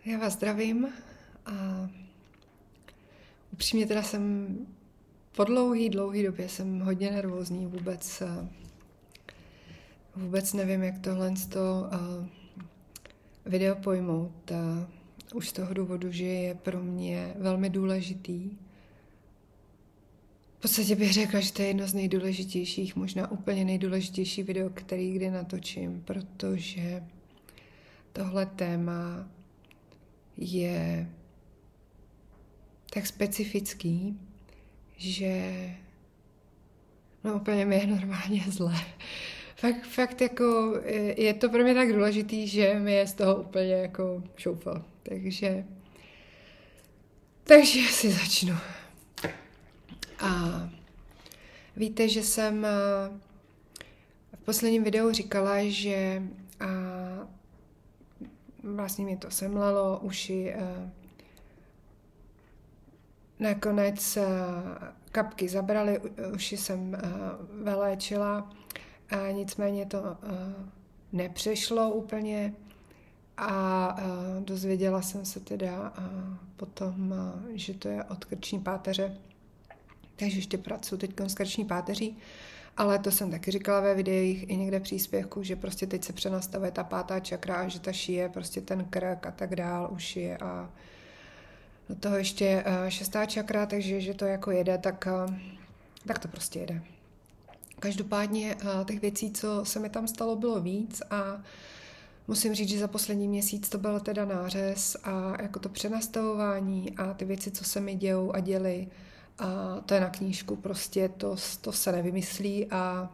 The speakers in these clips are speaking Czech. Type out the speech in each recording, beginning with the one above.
Já vás zdravím a upřímně teda jsem po dlouhý době jsem hodně nervózní, vůbec nevím, jak tohle video pojmout. Už z toho důvodu, že je pro mě velmi důležitý. V podstatě bych řekla, že to je jedno z nejdůležitějších, možná úplně nejdůležitější video, který kdy natočím, protože tohle téma je tak specifický, že úplně mi je normálně zle. Fakt jako je to pro mě tak důležitý, že mi je z toho úplně jako šoufl. Takže si začnu. A víte, že jsem v posledním videu říkala, že vlastně mě to semlelo, uši nakonec kapky zabraly, uši jsem vyléčila, nicméně to nepřešlo úplně a dozvěděla jsem se teda potom, že to je od krční páteře, takže ještě pracuji teď s krční páteří, ale to jsem taky říkala ve videích i někde příspěvku, že prostě teď se přenastavuje ta pátá čakra a že ta šíje, prostě ten krk a tak dál, uši a do toho ještě šestá čakra, takže že to jako jede, tak to prostě jede. Každopádně těch věcí, co se mi tam stalo, bylo víc a musím říct, že za poslední měsíc to byl teda nářez a jako to přenastavování a ty věci, co se mi dějou a děly, a to je na knížku, prostě to se nevymyslí a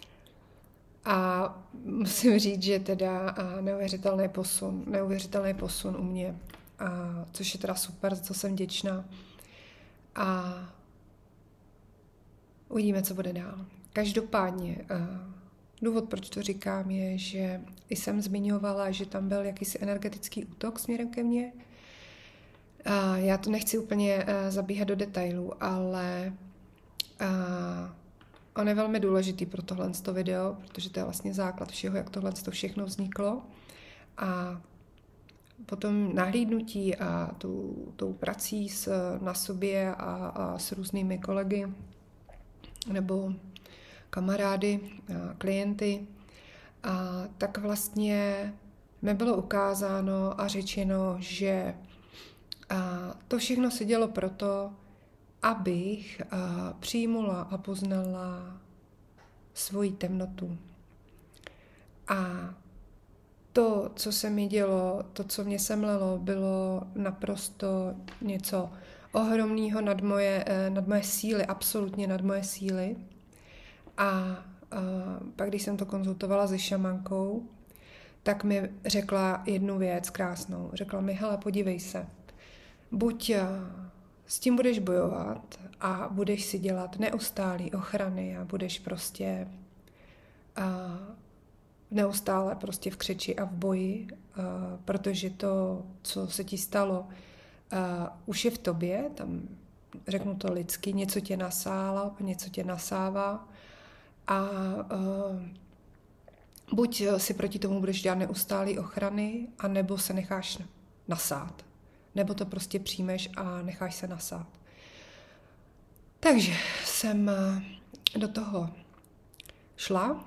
musím říct, že teda neuvěřitelný posun u mě, což je teda super, za co jsem vděčná a uvidíme, co bude dál. Každopádně důvod, proč to říkám, je, že jsem zmiňovala, že tam byl jakýsi energetický útok směrem ke mně. Já to nechci úplně zabíhat do detailů, ale on je velmi důležitý pro tohle video, protože to je vlastně základ všeho, jak tohle všechno vzniklo. A potom nahlídnutí a tou prací na sobě a s různými kolegy nebo kamarády, klienty, tak vlastně mi bylo ukázáno a řečeno, že to všechno se dělo proto, abych přijmula a poznala svoji temnotu. A to, co se mi dělo, to, co mě semlelo, bylo naprosto něco ohromného nad moje síly, absolutně nad moje síly. A pak, když jsem to konzultovala se šamankou, tak mi řekla jednu věc krásnou. Řekla mi, hele, podívej se, buď s tím budeš bojovat a budeš si dělat neustálý ochrany a budeš prostě neustále prostě v křeči a v boji, protože to, co se ti stalo, už je v tobě, tam řeknu to lidsky, něco tě nasálo, něco tě nasává a buď si proti tomu budeš dělat neustálý ochrany, anebo se necháš nasát. Nebo to prostě přijmeš a necháš se nasát. Takže jsem do toho šla,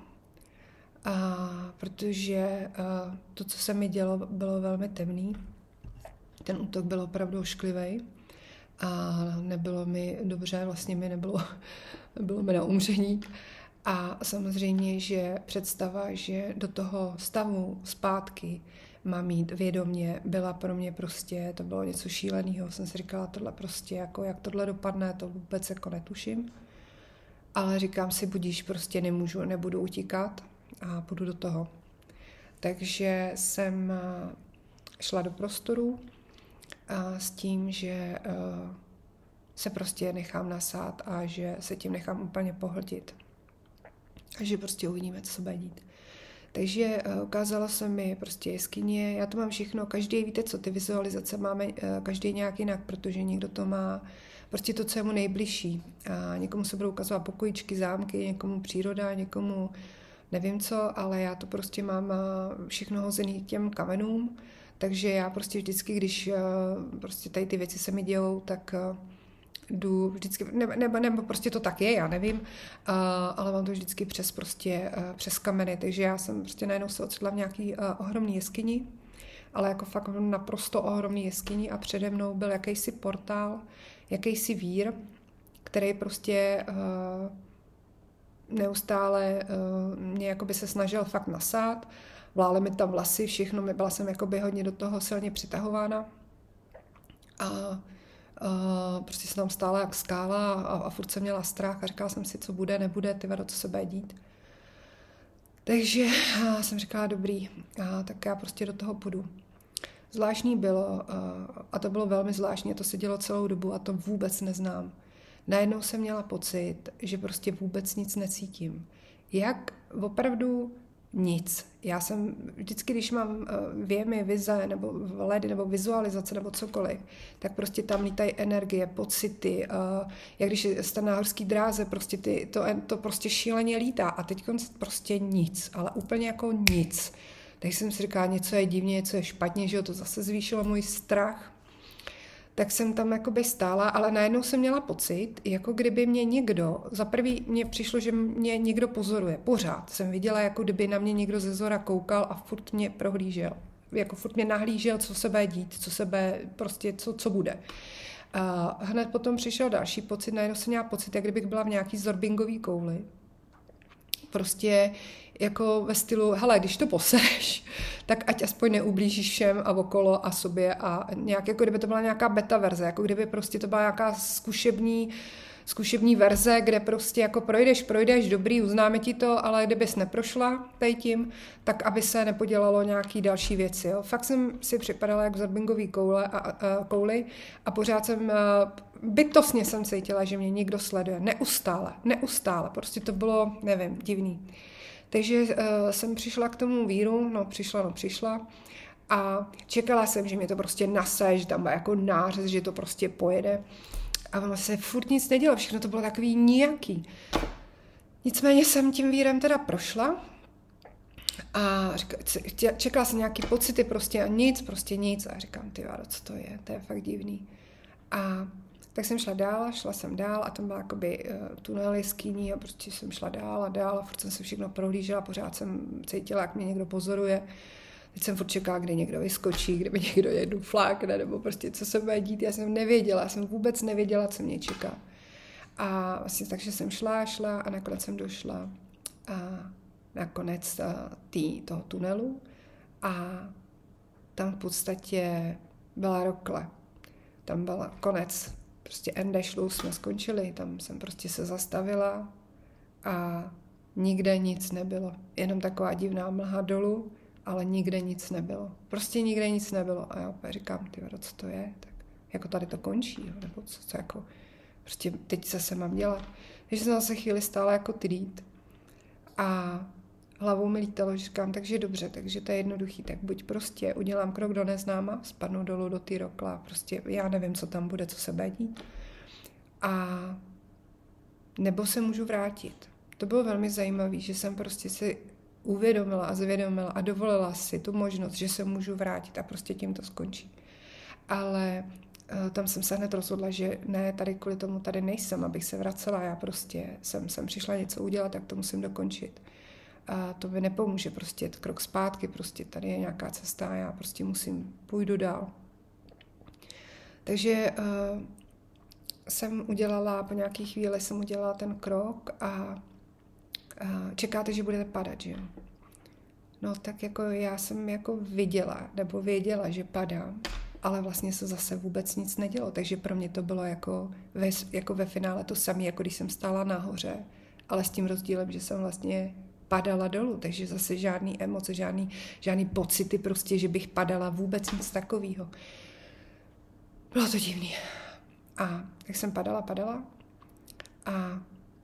protože to, co se mi dělo, bylo velmi temný. Ten útok byl opravdu ošklivý a nebylo mi dobře, vlastně bylo mi na umření. A samozřejmě, že představa, že do toho stavu zpátky mám jít vědomě, byla pro mě prostě, to bylo něco šíleného. Jsem si říkala, tohle prostě, jako jak tohle dopadne, to vůbec jako netuším. Ale říkám si, budíš, prostě nebudu utíkat a půjdu do toho. Takže jsem šla do prostoru s tím, že se prostě nechám nasát a že se tím nechám úplně pohltit. A že prostě uvidíme, co se bude dít. Takže ukázala se mi prostě jeskyně, já to mám všechno, každý, víte co, ty vizualizace máme každý nějak jinak, protože někdo to má prostě to, co je mu nejbližší. A někomu se budou ukazovat pokojičky, zámky, někomu příroda, někomu nevím co, ale já to prostě mám všechno hozený těm kamenům, Takže já prostě vždycky, když prostě tady ty věci se mi dějou, tak jdu vždycky, nebo prostě to tak je, já nevím, ale mám to vždycky přes kameny, takže já jsem prostě najednou se ocitla v nějaký ohromný jeskyni, ale jako fakt naprosto ohromný jeskyni a přede mnou byl jakýsi portál, jakýsi vír, který prostě neustále mě jakoby se snažil fakt nasát, vlály mi tam vlasy, všechno, byla jsem jakoby hodně do toho silně přitahována a prostě jsem tam stála jak skála a furt jsem měla strach a říkala jsem si, co bude, nebude, tyvado, co se bude dít. Takže jsem říkala, dobrý, tak já prostě do toho půjdu. Zvláštní bylo, a to bylo velmi zvláštní, to se dělo celou dobu a to vůbec neznám. Najednou jsem měla pocit, že prostě vůbec nic necítím. Jak opravdu nic. Já jsem vždycky, když mám věmy, vize, nebo vledy, nebo vizualizace, nebo cokoliv, tak prostě tam lítají energie, pocity, jak když jste na horský dráze, prostě to prostě šíleně lítá a teď prostě nic, ale úplně jako nic. Takže jsem si říkala, něco je divně, něco je špatně, že jo, to zase zvýšilo můj strach. Tak jsem tam jakoby stála, ale najednou jsem měla pocit, jako kdyby mě někdo, za prvý mně přišlo, že mě někdo pozoruje, pořád jsem viděla, jako kdyby na mě někdo ze zora koukal a furt mě prohlížel, jako furt mě nahlížel, co se bude dít, co bude. A hned potom přišel další pocit, najednou jsem měla pocit, jak kdybych byla v nějaký zorbingový kouli. Prostě jako ve stylu, hele, když to posereš, tak ať aspoň neublížíš všem a okolo a sobě a nějak, jako kdyby to byla nějaká beta verze, jako kdyby prostě to byla nějaká zkušební verze, kde prostě jako projdeš, dobrý, uznáme ti to, ale kdybys neprošla tady tím, tak aby se nepodělalo nějaký další věci. Jo. Fakt jsem si připadala jak v zorbingový kouli a pořád bytostně jsem cítila, že mě někdo sleduje. Neustále. Prostě to bylo, nevím, divný. Takže jsem přišla k tomu víru, přišla a čekala jsem, že mě to prostě nasaje, že tam bude jako nářez, že to prostě pojede. A ono se furt nic nedělo, všechno to bylo takový nijaký. Nicméně jsem tím vírem teda prošla a čekala jsem nějaký pocity prostě a nic. A říkám, ty vádo, co to je fakt divný. A tak jsem šla jsem dál a tam byla jakoby tunel jeskyní a prostě jsem šla dál a furt jsem se všechno prohlížela, pořád jsem cítila, jak mě někdo pozoruje. Teď jsem furt čekala, kdy někdo vyskočí, kdy mi někdo jednou flákne, nebo prostě co se bude dít. Já jsem vůbec nevěděla, co mě čeká. A vlastně takže jsem šla a nakonec jsem došla na konec toho tunelu a tam v podstatě byla rokle. Tam byl konec. Prostě ende šluz, jsme skončili, tam jsem prostě se zastavila a nikde nic nebylo. Jenom taková divná mlha dolů, ale nikde nic nebylo. Prostě nikde nic nebylo. A já opět říkám, ty vado, co to je? Tak jako tady to končí, jo? Nebo co jako, prostě teď zase mám dělat. Takže jsem zase chvíli stála jako trít a hlavou mi lítalo, že říkám, takže dobře, takže to je jednoduchý, tak buď prostě udělám krok do neznáma, spadnu dolů do ty rokla, prostě já nevím, co tam bude, co se bude dít. A nebo se můžu vrátit. To bylo velmi zajímavé, že jsem prostě si uvědomila a zvědomila a dovolila si tu možnost, že se můžu vrátit a prostě tím to skončí. Ale tam jsem se hned rozhodla, že ne, tady kvůli tomu tady nejsem, abych se vracela, já prostě jsem přišla něco udělat, tak to musím dokončit. A to mi nepomůže, prostě krok zpátky, prostě tady je nějaká cesta a já prostě půjdu dál. Takže po nějaké chvíli jsem udělala ten krok a čekáte, že budete padat, že jo? No tak jako já jsem jako věděla, že padám, ale vlastně se zase vůbec nic nedělo, takže pro mě to bylo jako ve finále to samé, jako když jsem stála nahoře, ale s tím rozdílem, že jsem vlastně padala dolů, takže zase žádný emoce, žádný pocity prostě, že bych padala, vůbec nic takového. Bylo to divný. A tak jsem padala a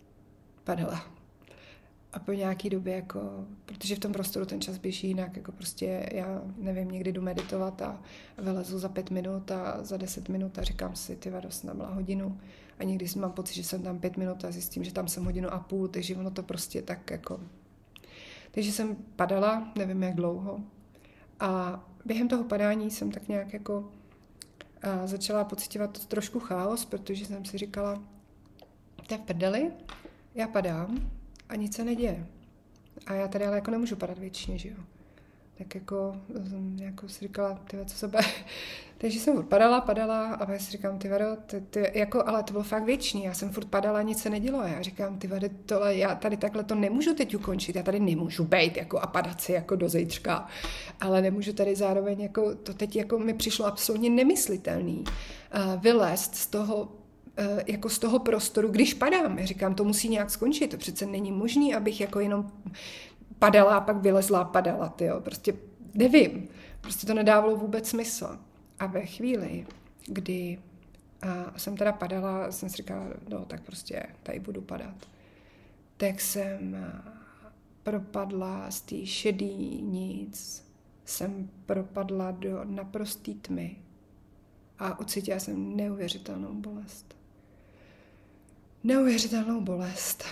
po nějaký době, jako, protože v tom prostoru ten čas běží jinak, jako prostě já nevím, někdy jdu meditovat a vylezu za 5 minut a za 10 minut a říkám si, ty vado, jsem tam byla hodinu a někdy mám pocit, že jsem tam 5 minut a zjistím, že tam jsem 1,5 hodiny, takže ono to prostě tak jako... Takže jsem padala, nevím jak dlouho, a během toho padání jsem tak nějak jako začala pociťovat trošku chaos, protože jsem si říkala, to je v prdeli, já padám a nic se neděje. A já tady ale jako nemůžu padat věčně, že jo. Tak jako si říkala, tyhle, co se bude. Takže jsem furt padala a já si říkám, ty vado, jako, ale to bylo fakt věčný, já jsem furt padala, nic se nedělo. A já říkám, ty vado, tohle, já tady takhle to nemůžu teď ukončit, já tady nemůžu bejt jako a padat si jako do zítřka, ale nemůžu tady zároveň, jako, to teď jako mi přišlo absolutně nemyslitelný vylézt z toho, jako z toho prostoru, když padám. Já říkám, to musí nějak skončit, to přece není možný, abych jako jenom padala a pak vylezla a padala, tyjo. Prostě nevím, prostě to nedávalo vůbec smysl. A ve chvíli, kdy jsem teda padala, jsem si říkala, no tak prostě tady budu padat, tak jsem propadla z té šedý nic, jsem propadla do naprostý tmy a ucítila jsem neuvěřitelnou bolest. Neuvěřitelnou bolest.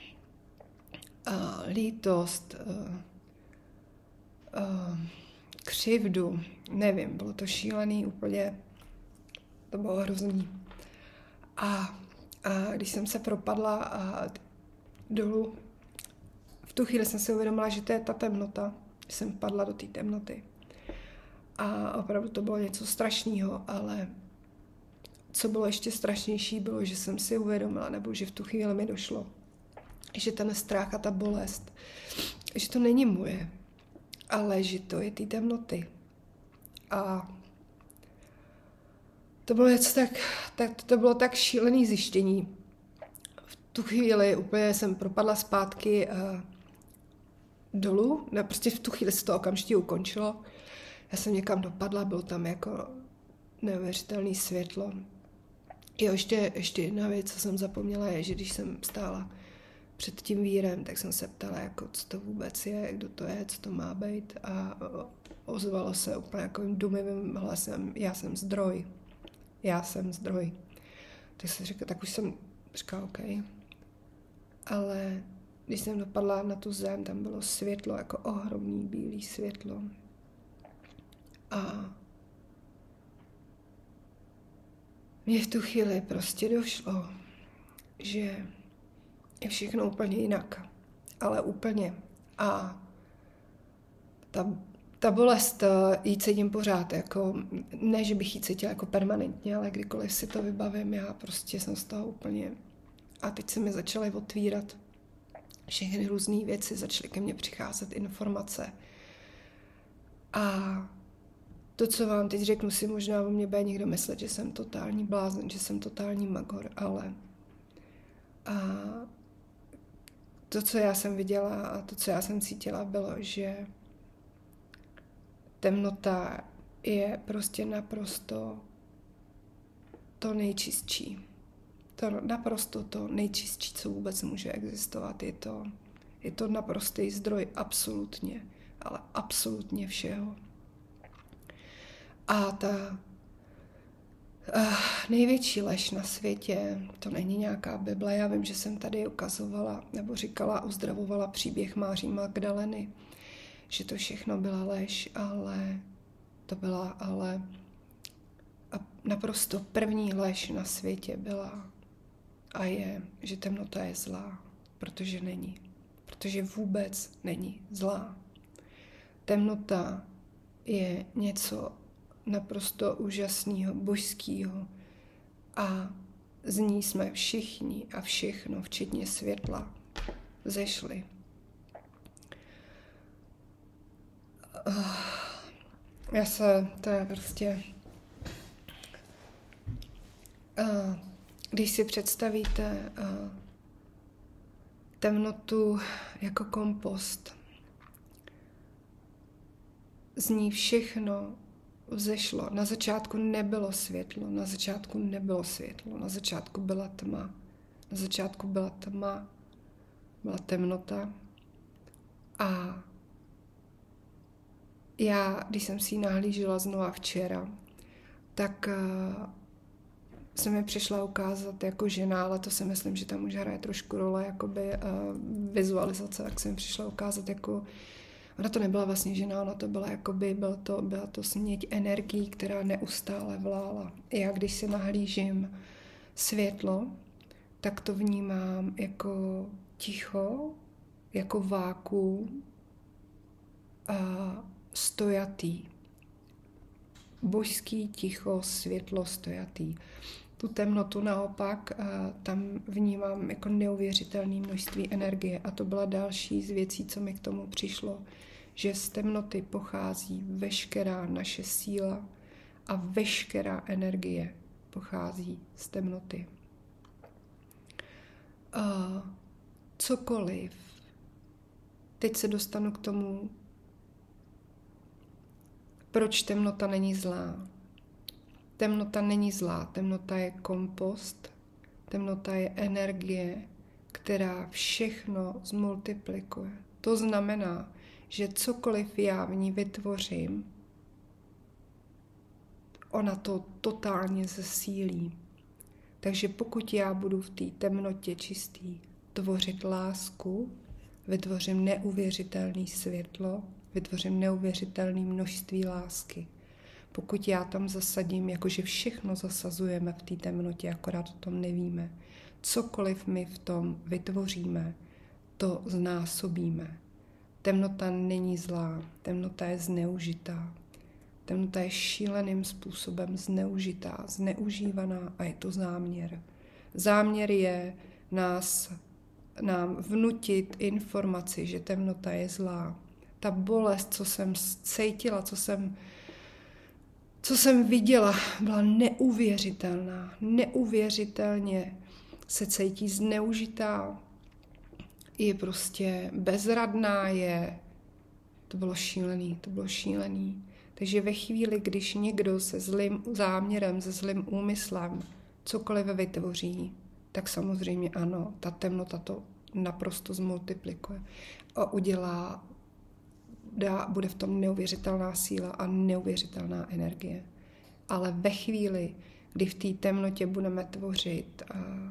Lítost, křivdu, nevím, bylo to šílený úplně, to bylo hrozný. A když jsem se propadla dolů, v tu chvíli jsem si uvědomila, že to je ta temnota, že jsem padla do té temnoty. A opravdu to bylo něco strašného, ale co bylo ještě strašnější, bylo, že jsem si uvědomila, nebo že v tu chvíli mi došlo, že ten strach a ta bolest, že to není moje, ale že to je té temnoty. A to bylo něco to bylo tak šílený zjištění. V tu chvíli úplně jsem propadla zpátky dolů, no prostě v tu chvíli se to okamžitě ukončilo. Já jsem někam dopadla, bylo tam jako neuvěřitelné světlo. Jo, ještě jedna věc, co jsem zapomněla, je, že když jsem stála před tím vírem, tak jsem se ptala, jako, co to vůbec je, kdo to je, co to má být. A ozvalo se úplně takovým dumivým hlasem, já jsem zdroj. Tak jsem říkala, tak už jsem říkala, OK. Ale když jsem dopadla na tu zem, tam bylo světlo, jako ohromný bílý světlo. A mně v tu chvíli prostě došlo, že je všechno úplně jinak. Ale úplně. A ta bolest jí cítím pořád, jako, ne, že bych ji cítila jako permanentně, ale kdykoliv si to vybavím, já prostě jsem z toho úplně. A teď se mi začaly otvírat všechny různé věci, začaly ke mně přicházet informace. A to, co vám teď řeknu, si možná o mě bude někdo myslet, že jsem totální blázen, že jsem totální magor, ale to, co já jsem viděla a to, co já jsem cítila, bylo, že temnota je prostě naprosto to nejčistší. Naprosto to nejčistší, co vůbec může existovat. Je to naprostý zdroj absolutně, ale absolutně všeho. A ta největší lež na světě, to není nějaká Bible. Já vím, že jsem tady ukazovala, nebo říkala, uzdravovala příběh Máří Magdaleny, že to všechno byla lež, ale to byla naprosto první lež na světě byla a je, že temnota je zlá, protože není. Protože vůbec není zlá. Temnota je něco naprosto úžasného, božského a z ní jsme všichni a všechno, včetně světla, zešli. To je prostě... Když si představíte temnotu jako kompost, z ní všechno vzešlo. Na začátku nebylo světlo, na začátku byla tma. Byla temnota. A já, když jsem si ji nahlížela znova včera, tak se mi přišla ukázat jako žena, ale to si myslím, že tam už hraje trošku role jakoby vizualizace, tak se mi přišla ukázat jako Ona to nebyla vlastně žena, ona to byla jakoby, byla to směť energií, která neustále vlála. Já když si nahlížím světlo, tak to vnímám jako ticho, jako vákuum a stojatý. Božský ticho, světlo, stojatý. Tu temnotu naopak tam vnímám jako neuvěřitelné množství energie. A to byla další z věcí, co mi k tomu přišlo, že z temnoty pochází veškerá naše síla a veškerá energie pochází z temnoty. Cokoliv. Teď se dostanu k tomu, proč temnota není zlá. Temnota není zlá, temnota je kompost, temnota je energie, která všechno zmultiplikuje. To znamená, že cokoliv já v ní vytvořím, ona to totálně zesílí. Takže pokud já budu v té temnotě čistý tvořit lásku, vytvořím neuvěřitelné světlo, vytvořím neuvěřitelné množství lásky. Pokud já tam zasadím, jakože všechno zasazujeme v té temnotě, akorát o tom nevíme, cokoliv my v tom vytvoříme, to znásobíme. Temnota není zlá, temnota je zneužitá. Temnota je šíleným způsobem zneužitá, zneužívaná a je to záměr. Záměr je nám vnutit informaci, že temnota je zlá. Ta bolest, co jsem cítila, co jsem viděla, byla neuvěřitelná. Neuvěřitelně se cítí zneužitá, je prostě bezradná, to bylo šílený. Takže ve chvíli, když někdo se zlým záměrem, se zlým úmyslem cokoliv vytvoří, tak samozřejmě ano, ta temnota to naprosto zmultiplikuje a bude v tom neuvěřitelná síla a neuvěřitelná energie. Ale ve chvíli, kdy v té temnotě budeme tvořit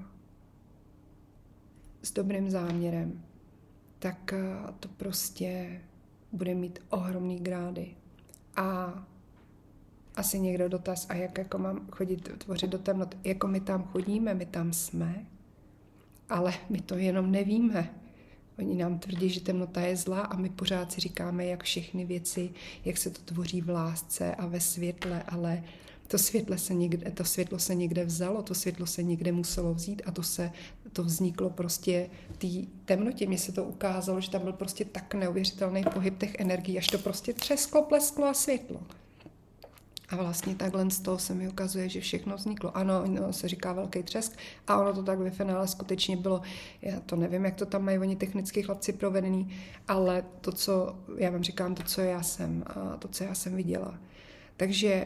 s dobrým záměrem, tak to prostě bude mít ohromný grády. A asi někdo dotaz, a jak jako mám chodit tvořit do temnoty? Jako my tam chodíme, my tam jsme, ale my to jenom nevíme. Oni nám tvrdí, že temnota je zlá a my pořád si říkáme, jak všechny věci, jak se to tvoří v lásce a ve světle, ale to světlo se někde vzalo, to světlo se někde muselo vzít a to vzniklo prostě v té temnotě. Mně se to ukázalo, že tam byl prostě tak neuvěřitelný pohyb těch energií, až to prostě třesklo, plesklo a světlo. A vlastně takhle z toho se mi ukazuje, že všechno vzniklo. Ano, se říká velký třesk a ono to tak ve finále skutečně bylo. Já to nevím, jak to tam mají oni technický chlapci provedený, ale to, co já vám říkám, to, co já jsem viděla. Takže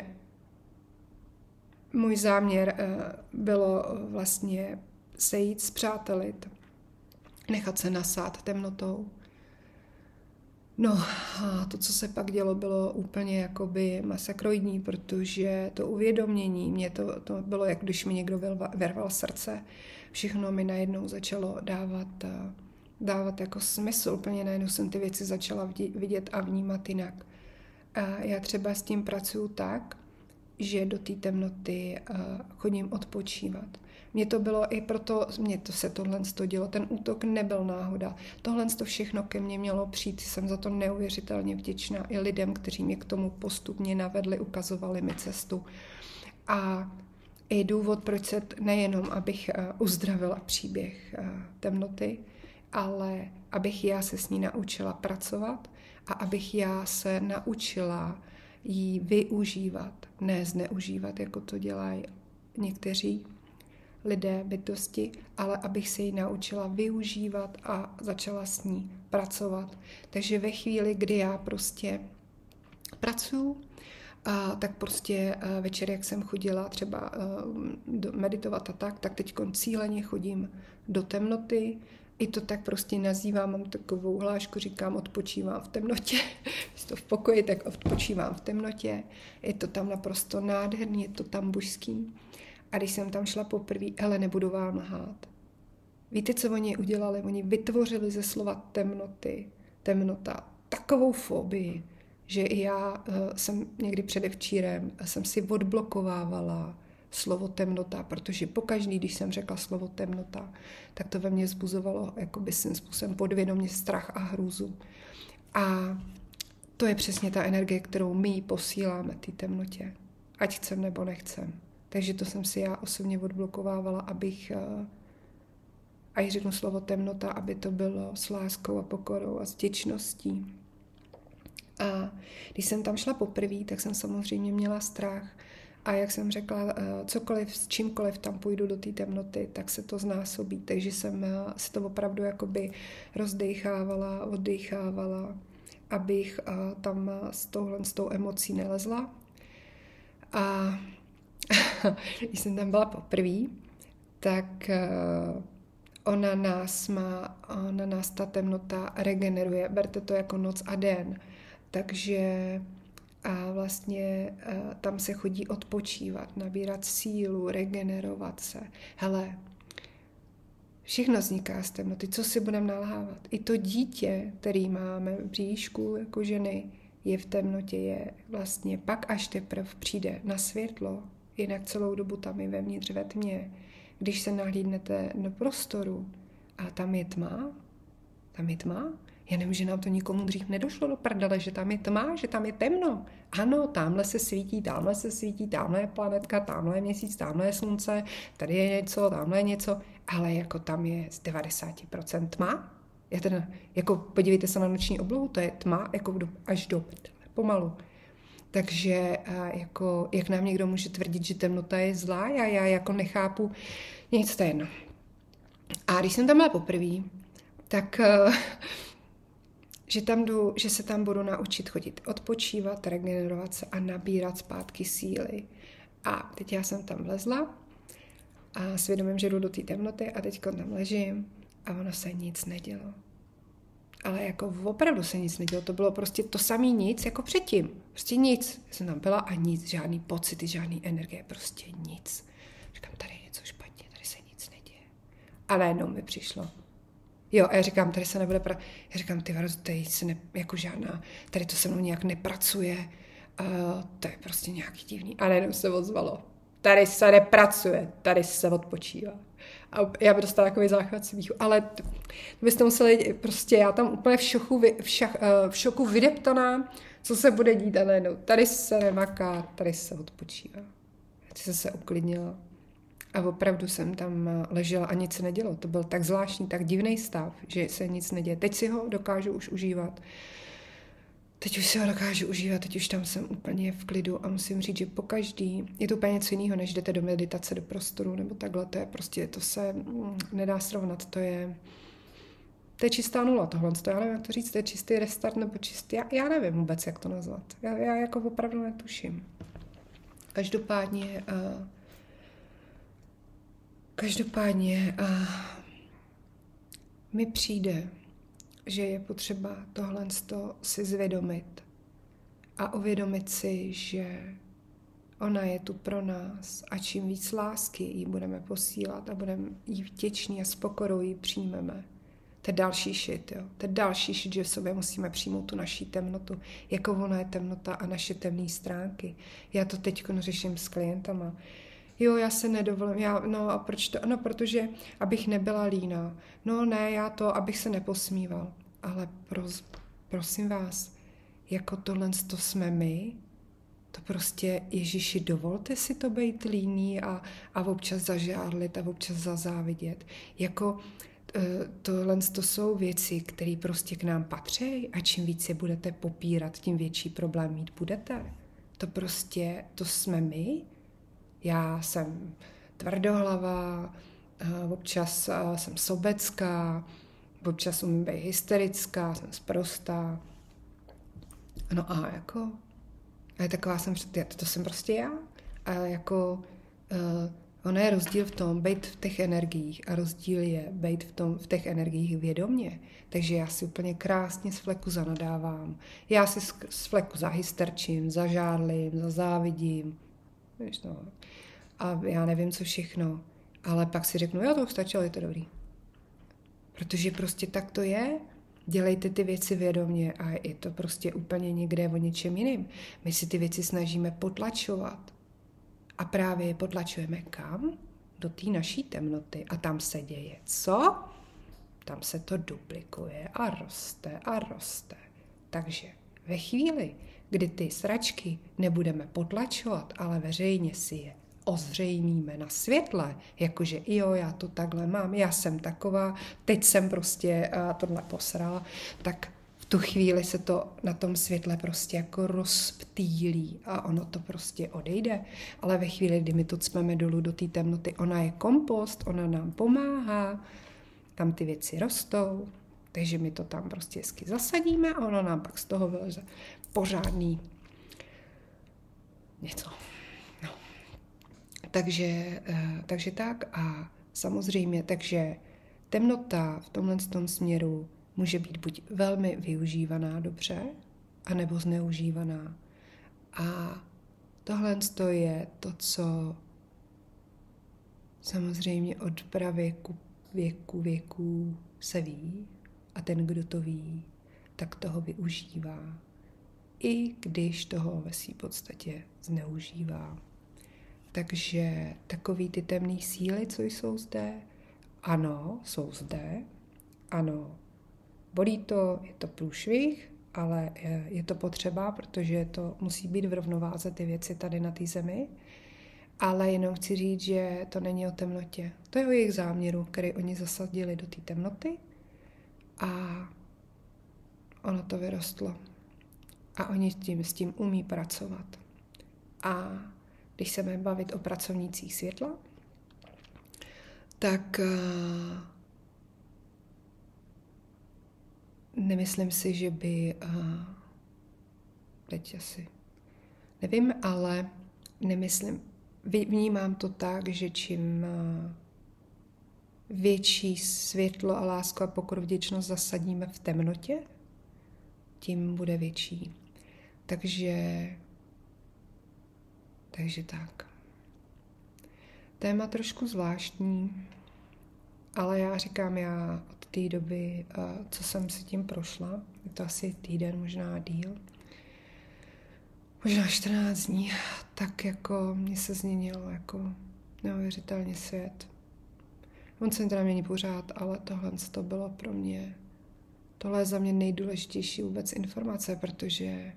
můj záměr bylo vlastně sejít, spřátelit, nechat se nasát temnotou. No a to, co se pak dělo, bylo úplně jakoby masakroidní, protože to uvědomění, mě to bylo, jak když mi někdo vyrval srdce, všechno mi najednou začalo dávat jako smysl, úplně najednou jsem ty věci začala vidět a vnímat jinak. A já třeba s tím pracuju tak, že do té temnoty chodím odpočívat. Mně to bylo i proto, tohle dělo, ten útok nebyl náhoda. Tohle všechno ke mně mělo přijít, jsem za to neuvěřitelně vděčná i lidem, kteří mě k tomu postupně navedli, ukazovali mi cestu. A i důvod, proč se nejenom, abych uzdravila příběh temnoty, ale abych já se s ní naučila pracovat a abych já se naučila ji využívat, ne zneužívat, jako to dělají někteří lidé, bytosti, ale abych se ji naučila využívat a začala s ní pracovat. Takže ve chvíli, kdy já prostě pracuji, tak prostě večer, jak jsem chodila třeba meditovat a tak teď cíleně chodím do temnoty. I to tak prostě nazývám, mám takovou hlášku, říkám, odpočívám v temnotě. Když to v pokoji, tak odpočívám v temnotě. Je to tam naprosto nádherný, je to tam božský. A když jsem tam šla poprvé, hele, nebudu vám lhát. Víte, co oni udělali? Oni vytvořili ze slova temnota takovou fobii, že i já jsem někdy předevčírem jsem si odblokovávala slovo temnota, protože pokaždý, když jsem řekla slovo temnota, tak to ve mně vzbuzovalo jakoby svým způsobem podvědomě strach a hrůzu. A to je přesně ta energie, kterou my posíláme té temnotě. Ať chcem nebo nechcem. Takže to jsem si já osobně odblokovávala, abych, ať řeknu slovo temnota, aby to bylo s láskou a pokorou a s vděčností. A když jsem tam šla poprvé, tak jsem samozřejmě měla strach. A jak jsem řekla, cokoliv, s čímkoliv tam půjdu do té temnoty, tak se to znásobí. Takže jsem se to opravdu jakoby rozdechávala, oddechávala, abych tam s tou emocí nelezla. A když jsem tam byla poprvé, tak ona nás ta temnota regeneruje. Berte to jako noc a den. Takže a vlastně tam se chodí odpočívat, nabírat sílu, regenerovat se. Hele, všechno vzniká z temnoty, co si budeme nalhávat. I to dítě, který máme v bříšku jako ženy, je v temnotě, je vlastně pak až teprve přijde na světlo, jinak celou dobu tam je vevnitř ve tmě. Když se nahlídnete do prostoru a tam je tma, já nevím, že nám to nikomu dřív nedošlo do prdele, že tam je tma, že tam je temno. Ano, tamhle se svítí, tamhle je planetka, tamhle je měsíc, tamhle je slunce, tady je něco, tamhle je něco, ale jako tam je z 90% tma. Já teda, jako podívejte se na noční oblohu, to je tma jako až do pomalu. Takže jako, jak nám někdo může tvrdit, že temnota je zlá, já jako nechápu, nic to je jedno. A když jsem tam byla poprvé, tak že se tam budu naučit chodit, odpočívat, regenerovat se a nabírat zpátky síly. A teď já jsem tam vlezla a svědomím, že jdu do té temnoty a teď tam ležím a ono se nic nedělo. Ale jako opravdu se nic nedělo, to bylo prostě to samé nic jako předtím. Prostě nic. Já jsem tam byla a nic, žádný pocity, žádný energie, prostě nic. Říkám, tady je něco špatně, tady se nic neděje. Ale jenom mi přišlo. Jo, a já říkám, tady se nebude já říkám, ty varoz, tady se jako žádná, tady to se mnou nějak nepracuje, to je prostě nějaký divný. A najednou se ozvalo, tady se nepracuje, tady se odpočívá. A já bych dostala takový záchvat smíchu, ale byste museli, prostě já tam úplně v šoku vydeptaná, co se bude dít a najednou, tady se nemaká, tady se odpočívá. Já jsem se uklidnila. A opravdu jsem tam ležela a nic se nedělo. To byl tak zvláštní, tak divný stav, že se nic neděje. Teď si ho dokážu už užívat. Teď už tam jsem úplně v klidu a musím říct, že pokaždý je to úplně něco jiného, než jdete do meditace, do prostoru nebo takhle. To je prostě, to se nedá srovnat. To je čistá nula tohle. To já nevím, jak to říct, to je čistý restart nebo čistý, já nevím vůbec, jak to nazvat. Já jako opravdu netuším. Každopádně mi přijde, že je potřeba tohle si zvědomit a uvědomit si, že ona je tu pro nás a čím víc lásky jí budeme posílat a budeme jí vděční a s pokorou jí přijmeme. To je další shit, jo. To je další shit, že v sobě musíme přijmout tu naší temnotu, jako ona je temnota a naše temné stránky. Já to teď řeším s klientama. Jo, já se nedovolím, a proč to? No, protože abych nebyla líná. No ne, abych se neposmíval. Ale prosím vás, jako tohle to jsme my, to prostě, Ježiši, dovolte si to být líný a občas zažárlit a občas zazávidět. Jako tohle to jsou věci, které prostě k nám patří a čím víc je budete popírat, tím větší problém mít budete. To jsme my. Já jsem tvrdohlavá, občas jsem sobecká, občas umím být hysterická, jsem sprostá. No a jako, taková to jsem prostě já. A jako, ono je rozdíl v tom, být v těch energiích a rozdíl je být v těch energiích vědomě. Takže já si úplně krásně z fleku zanadávám. Já si z fleku zahysterčím, zažárlím, zazávidím. Víš no. A já nevím, co všechno. Ale pak si řeknu, jo, to už stačilo, je to dobrý. Protože prostě tak to je. Dělejte ty věci vědomě a je to prostě úplně někde o něčem jiným. My si ty věci snažíme potlačovat. A právě je potlačujeme kam? Do té naší temnoty. A tam se děje co? Tam se to duplikuje a roste a roste. Takže ve chvíli, kdy ty sračky nebudeme potlačovat, ale veřejně si je ozřejmíme na světle, jakože jo, já to takhle mám, já jsem taková, teď jsem prostě tohle posrala, tak v tu chvíli se to na tom světle prostě jako rozptýlí a ono to prostě odejde. Ale ve chvíli, kdy my to cpeme dolů do té temnoty, ona je kompost, ona nám pomáhá, tam ty věci rostou, takže my to tam prostě hezky zasadíme a ono nám pak z toho vyleze pořádný něco. No. Takže tak a samozřejmě, takže temnota v tomhle směru může být buď velmi využívaná dobře, anebo zneužívaná. A tohle je to, co samozřejmě od pravěku věků se ví a ten, kdo to ví, tak toho využívá. I když toho ve své podstatě zneužívá. Takže takový ty temné síly, co jsou zde, ano, jsou zde, ano, bolí to, je to průšvih, ale je to potřeba, protože to musí být v rovnováze ty věci tady na té zemi. Ale jenom chci říct, že to není o temnotě. To je o jejich záměru, který oni zasadili do té temnoty a ono to vyrostlo. A oni s tím umí pracovat. A když se budeme bavit o pracovnících světla, tak nemyslím si, že by teď asi nevím, ale vnímám to tak, že čím větší světlo a lásku a pokoru, vděčnost zasadíme v temnotě, tím bude větší. Takže tak. Téma trošku zvláštní, ale já říkám, já od té doby, co jsem si tím prošla, je to asi týden, možná díl, možná 14 dní, tak jako mě se změnilo jako neuvěřitelně svět. On se teda mění pořád, ale tohle to bylo pro mě, tohle je za mě nejdůležitější vůbec informace, protože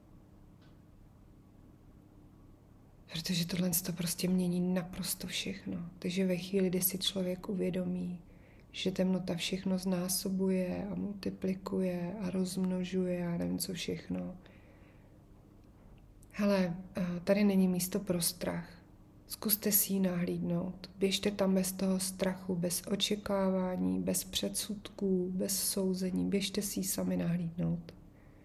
tohle to prostě mění naprosto všechno. Takže ve chvíli, kdy si člověk uvědomí, že temnota všechno znásobuje a multiplikuje a rozmnožuje a nevím co všechno. Hele, tady není místo pro strach. Zkuste si ji nahlídnout. Běžte tam bez toho strachu, bez očekávání, bez předsudků, bez souzení. Běžte si ji sami nahlídnout.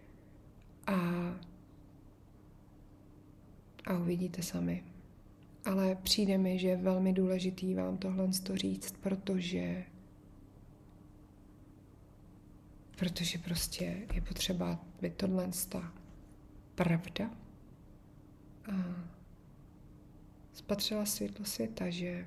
A uvidíte sami. Ale přijde mi, že je velmi důležitý vám tohle říct, protože prostě je potřeba být tohle pravda a spatřila světlo světa, že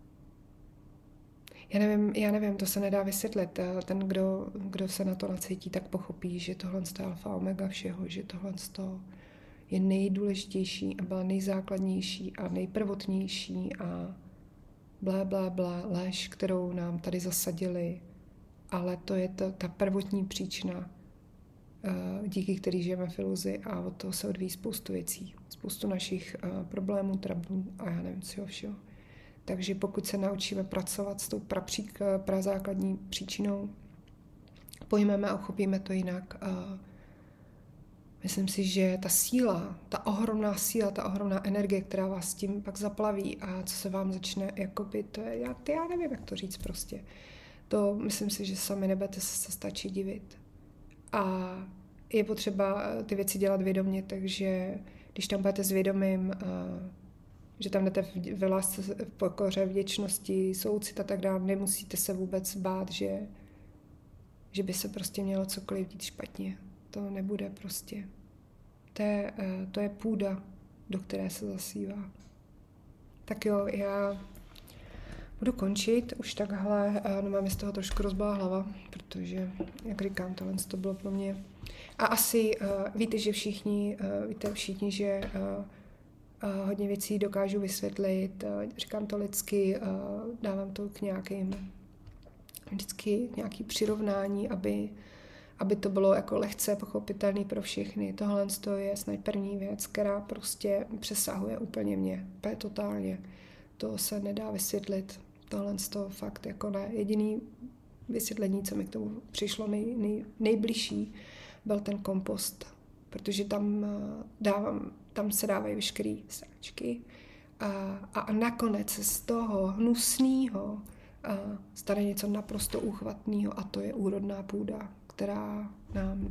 já nevím, to se nedá vysvětlit. Ten, kdo se na to nacítí, tak pochopí, že tohle je alfa omega všeho, že tohle je nejdůležitější a byla nejzákladnější a nejprvotnější a blá, lež, kterou nám tady zasadili, ale to je ta prvotní příčina, díky který žijeme v iluzi a od toho se odvíjí spoustu věcí, spoustu našich problémů, trablů a já nevím co všeho. Takže pokud se naučíme pracovat s tou prazákladní příčinou, pojmeme a uchopíme to jinak, myslím si, že ta síla, ta ohromná energie, která vás s tím pak zaplaví a co se vám začne, jakoby, to je, já nevím, jak to říct prostě. To myslím si, že sami nebudete se stačí divit. A je potřeba ty věci dělat vědomě, takže když tam budete s vědomím, že tam jdete ve lásce, v pokoře, vděčnosti, soucit a tak dále, nemusíte se vůbec bát, že by se prostě mělo cokoliv dít špatně. To nebude prostě. To je půda, do které se zasívá. Tak jo, já budu končit už takhle, no mám z toho trošku rozbala hlava, protože, jak říkám, tohle to bylo pro mě. A asi víte všichni, že hodně věcí dokážu vysvětlit, říkám to lidsky, dávám to k vždycky nějaký přirovnání, aby to bylo jako lehce pochopitelný pro všechny. Tohle je snad první věc, která prostě přesahuje úplně mě, úplně totálně. To se nedá vysvětlit. Tohle fakt jako ne. Jediný vysvětlení, co mi k tomu přišlo nejbližší, byl ten kompost, protože tam se dávají veškeré sračky a nakonec se z toho hnusného stane něco naprosto úchvatného a to je úrodná půda, která nám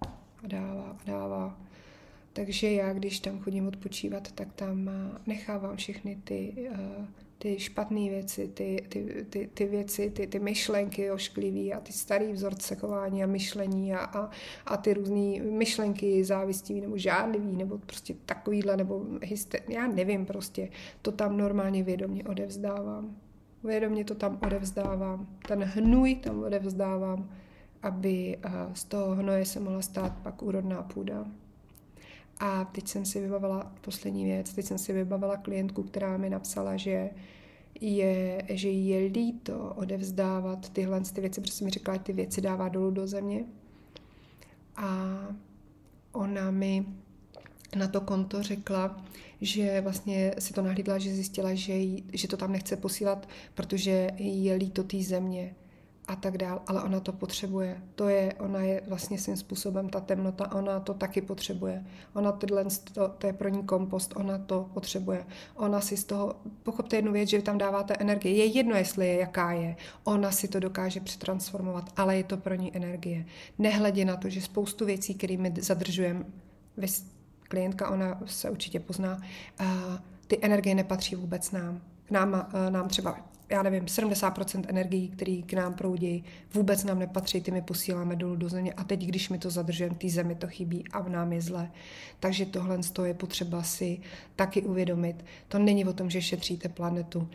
dává. Takže já, když tam chodím odpočívat, tak tam nechávám všechny ty špatné věci, ty věci, ty myšlenky ošklivý a ty starý vzorce chování a myšlení a ty různé myšlenky závistivý nebo žádlivý nebo prostě takovýhle nebo já nevím prostě, to tam normálně vědomě odevzdávám. Vědomě to tam odevzdávám. Ten hnůj tam odevzdávám, aby z toho hnoje se mohla stát pak úrodná půda. A teď jsem si vybavila klientku, která mi napsala, že jí je líto odevzdávat tyhle ty věci, protože mi řekla, že ty věci dává dolů do země. A ona mi na to konto řekla, že vlastně si to nahlídla, že zjistila, že to tam nechce posílat, protože jí je líto té země a tak dál, ale ona to potřebuje. Ona je vlastně svým způsobem ta temnota, ona to taky potřebuje. To je pro ní kompost, ona to potřebuje. Ona si z toho, pochopte jednu věc, že vy tam dáváte energii. Je jedno, jestli je, jaká je. Ona si to dokáže přetransformovat, ale je to pro ní energie. Nehledě na to, že spoustu věcí, kterými zadržujeme, klientka, ona se určitě pozná, ty energie nepatří vůbec nám. Nám třeba, já nevím, 70% energií, které k nám proudí, vůbec nám nepatří, ty my posíláme dolů do země a teď, když my to zadržujeme, té zemi to chybí a v nám je zlé. Takže tohle je potřeba si taky uvědomit. To není o tom, že šetříte planetu.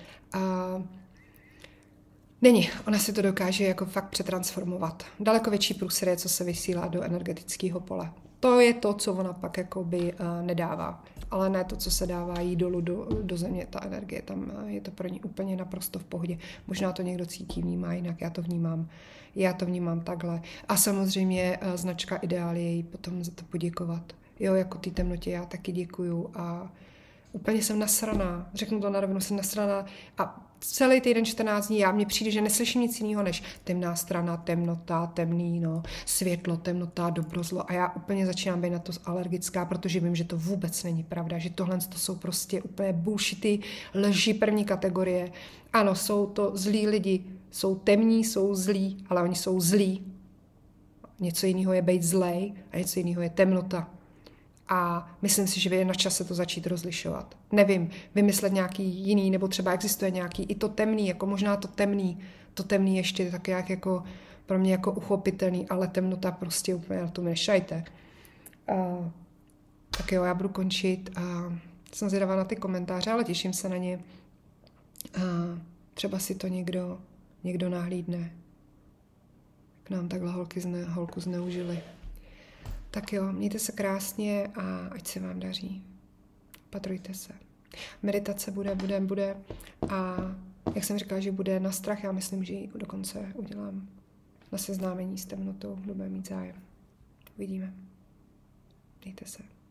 Není, ona si to dokáže jako fakt přetransformovat. Daleko větší průser je, co se vysílá do energetického pole. To je to, co ona pak jakoby nedává. Ale ne to, co se dává jí dolů do země, ta energie. Tam je to pro ní úplně naprosto v pohodě. Možná to někdo cítí, vnímá jinak, já to vnímám takhle. A samozřejmě značka Ideál je jí potom za to poděkovat. Jo, jako té temnotě já taky děkuju a úplně jsem nasraná. Řeknu to na rovinu, jsem nasraná a celý týden 14 dní mně přijde, že neslyším nic jiného než temná strana, temnota, temný, světlo, temnota, dobro, zlo a já úplně začínám být na to alergická, protože vím, že to vůbec není pravda, že tohle to jsou prostě úplně bullshity, lži první kategorie. Ano, jsou to zlí lidi, jsou temní, jsou zlí, ale oni jsou zlí. Něco jiného je být zlej a něco jiného je temnota. A myslím si, že je na čase to začít rozlišovat. Nevím, vymyslet nějaký jiný, nebo třeba existuje nějaký i to temný, jako možná to temný ještě tak jako pro mě jako uchopitelný, ale temnota prostě úplně na to nešajte. Tak jo, já budu končit a jsem zvědavá na ty komentáře, ale těším se na ně. Třeba si to někdo nahlídne. K nám takhle holku zneužili. Tak jo, mějte se krásně a ať se vám daří. Patrujte se. Meditace bude a jak jsem říkala, že bude na strach, já myslím, že ji dokonce udělám na seznámení s temnotou, kdo bude mít zájem. Uvidíme. Mějte se.